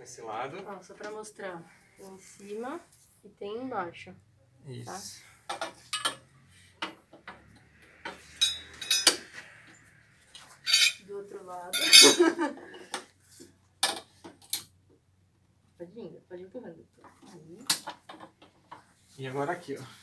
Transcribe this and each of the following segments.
esse lado. Ó, só pra mostrar. Tem em cima e tem embaixo. Isso. Tá? Do outro lado. Pode ir empurrando. Aí. E agora aqui, ó.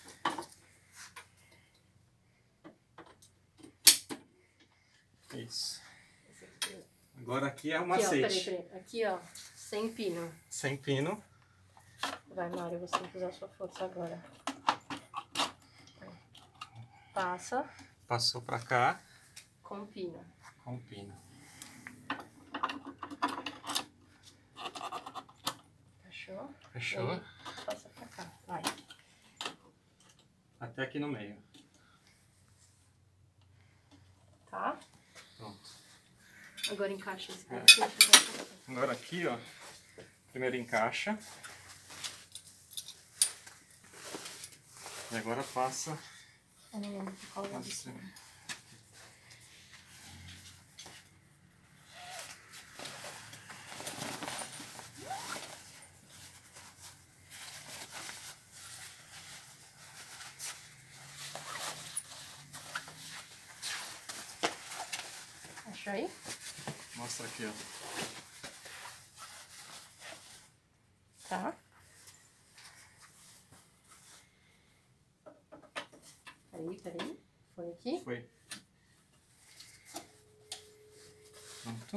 Isso. Agora aqui é o macete. Aqui, ó, peraí. Aqui, ó, sem pino. Sem pino. Vai, Mário, você tem que usar a sua força agora. Passa. Passou pra cá. Com pino. Com pino. Fechou? Fechou. Aí, passa pra cá, vai. Até aqui no meio. Tá? Pronto. Agora encaixa esse É. aqui. Agora aqui, ó. Primeiro encaixa. E agora passa. Eu não lembro de qual lado Assim. é. Achou aí? Mostra aqui, ó. Tá. Peraí. Foi aqui? Foi. Pronto.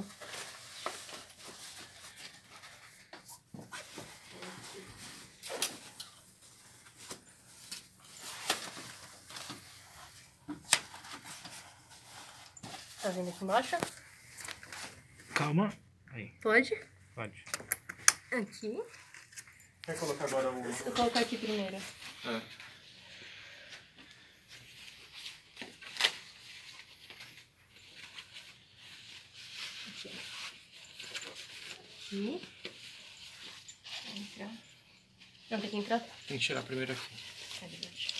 Tá vendo aqui embaixo? Calma. Aí. Pode? Pode. Aqui. Quer colocar agora o... Vou colocar aqui primeiro. É. Aqui. Aqui. Vai entrar. Não, tem que entrar. Tem que tirar primeiro aqui. Cadê o outro?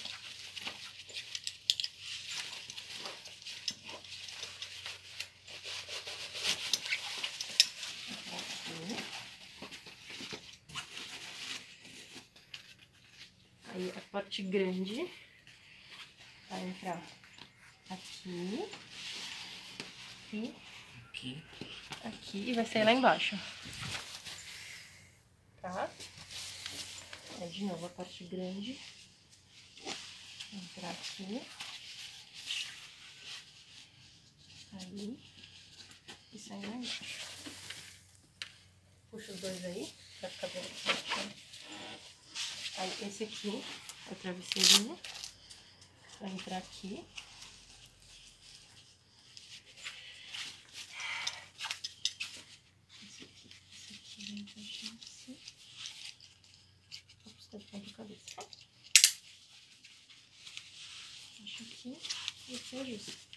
Aí a parte grande vai entrar aqui e Aqui. aqui e vai sair lá embaixo. Tá? Aí de novo a parte grande vai entrar aqui, ali e sair lá embaixo. Puxa os dois aí pra ficar bem certinho. Aí esse aqui é o travesseirinho, vai entrar aqui. Esse aqui vai encaixar assim. Vou buscar de ponta cabeça. Encaixa aqui e aqui ajusta.